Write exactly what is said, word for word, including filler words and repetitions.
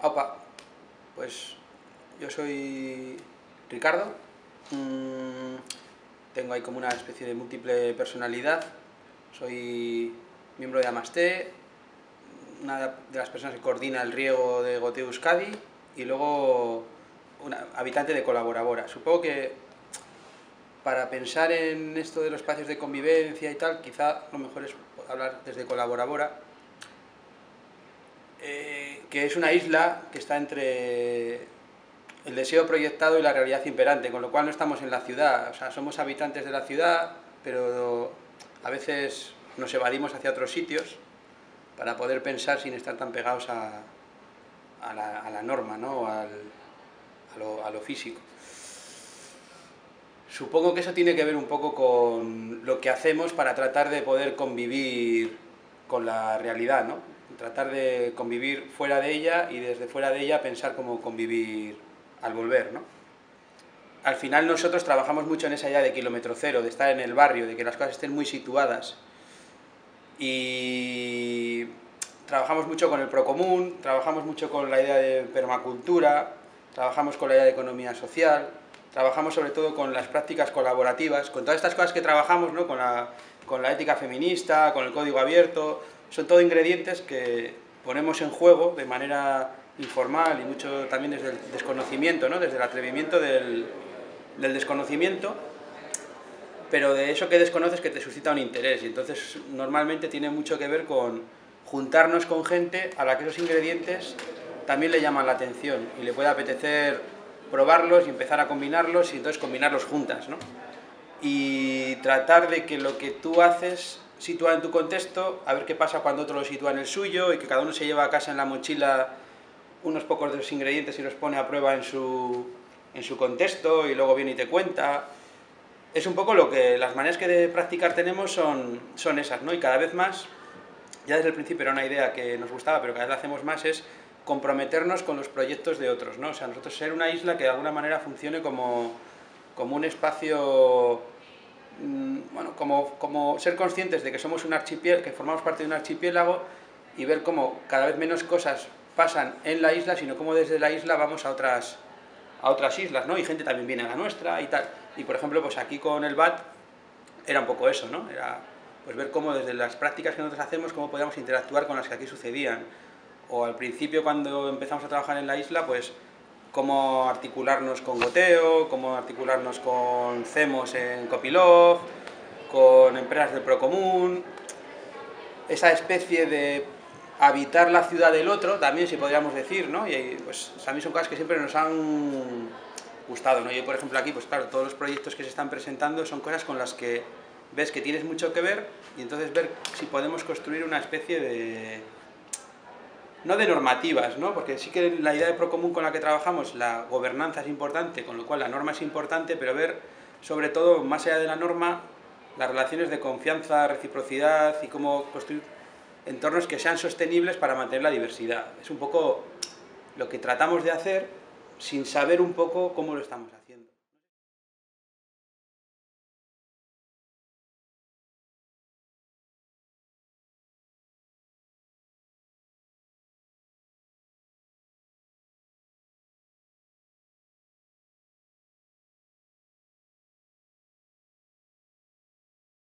Aupa, pues yo soy Ricardo, mmm, tengo ahí como una especie de múltiple personalidad, soy miembro de Amasté, una de las personas que coordina el riego de Goteo Euskadi y luego una habitante de Colaborabora. Supongo que para pensar en esto de los espacios de convivencia y tal, quizá lo mejor es hablar desde Colaborabora, eh, que es una isla que está entre el deseo proyectado y la realidad imperante, con lo cual no estamos en la ciudad, o sea, somos habitantes de la ciudad, pero a veces nos evadimos hacia otros sitios para poder pensar sin estar tan pegados a, a, la, a la norma, ¿no? Al, a, lo, a lo físico. Supongo que eso tiene que ver un poco con lo que hacemos para tratar de poder convivir con la realidad, ¿no? Tratar de convivir fuera de ella y desde fuera de ella pensar cómo convivir al volver, ¿no? Al final nosotros trabajamos mucho en esa idea de kilómetro cero, de estar en el barrio, de que las cosas estén muy situadas. Y trabajamos mucho con el procomún, trabajamos mucho con la idea de permacultura, trabajamos con la idea de economía social, trabajamos sobre todo con las prácticas colaborativas, con todas estas cosas que trabajamos, ¿no? con, la, con la ética feminista, con el código abierto, son todo ingredientes que ponemos en juego de manera informal y mucho también desde el desconocimiento, ¿no? Desde el atrevimiento del, del desconocimiento, pero de eso que desconoces que te suscita un interés, y entonces normalmente tiene mucho que ver con juntarnos con gente a la que esos ingredientes también le llaman la atención y le puede apetecer probarlos y empezar a combinarlos y entonces combinarlos juntas, ¿no? Y tratar de que lo que tú haces situado en tu contexto, a ver qué pasa cuando otro lo sitúa en el suyo y que cada uno se lleva a casa en la mochila unos pocos de los ingredientes y los pone a prueba en su, en su contexto y luego viene y te cuenta. Es un poco lo que las maneras que de practicar tenemos son, son esas, ¿no? Y cada vez más, ya desde el principio era una idea que nos gustaba, pero cada vez la hacemos más, es comprometernos con los proyectos de otros, ¿no? O sea, nosotros ser una isla que de alguna manera funcione como, como un espacio, mmm, bueno, como, como ser conscientes de que somos un archipiélago, que formamos parte de un archipiélago y ver cómo cada vez menos cosas pasan en la isla, sino cómo desde la isla vamos a otras, a otras islas, ¿no? Y gente también viene a la nuestra y tal. Y por ejemplo, pues aquí con el B A T era un poco eso, ¿no? Era pues ver cómo desde las prácticas que nosotros hacemos, cómo podíamos interactuar con las que aquí sucedían. O al principio, cuando empezamos a trabajar en la isla, pues cómo articularnos con Goteo, cómo articularnos con CEMOS en Copilove, con empresas del Procomún, esa especie de habitar la ciudad del otro, también, si podríamos decir, ¿no? Y pues a mí son cosas que siempre nos han gustado, ¿no? Yo, por ejemplo, aquí, pues claro, todos los proyectos que se están presentando son cosas con las que ves que tienes mucho que ver y entonces ver si podemos construir una especie de... no de normativas, ¿no? Porque sí que la idea de Procomún con la que trabajamos, la gobernanza es importante, con lo cual la norma es importante, pero ver, sobre todo, más allá de la norma, las relaciones de confianza, reciprocidad y cómo construir entornos que sean sostenibles para mantener la diversidad. Es un poco lo que tratamos de hacer sin saber un poco cómo lo estamos haciendo.